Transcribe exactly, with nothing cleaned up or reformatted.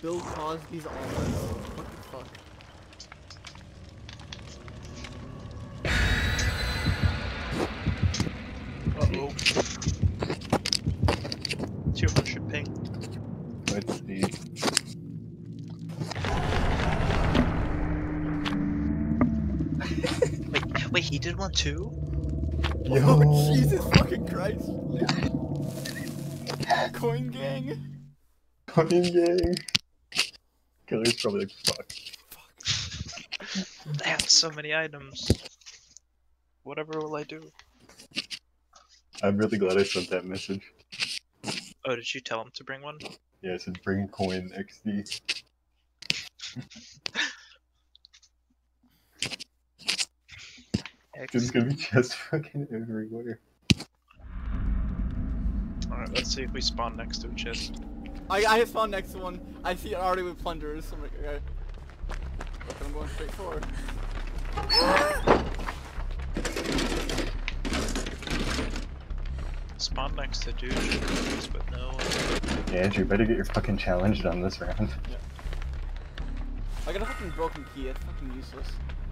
Bill Cosby's almonds. What the fuck? Uh-oh. two hundred ping. Let's see. Wait, wait, he did one too? Yo! Oh, Jesus fucking Christ. Coin gang? Coin gang! Killer's probably like, fuck. They have so many items. Whatever will I do? I'm really glad I sent that message. Oh, did you tell him to bring one? Yeah, I said bring coin X D. It's gonna be just fucking everywhere. Alright, let's see if we spawn next to a chest. I I spawned next to one. I see it already with plunderers. So I'm like, okay. Look, I'm going straight forward. Spawn next to dude, but no. Yeah, Andrew, better get your fucking challenge done this round. Yeah. I got a fucking broken key. It's fucking useless.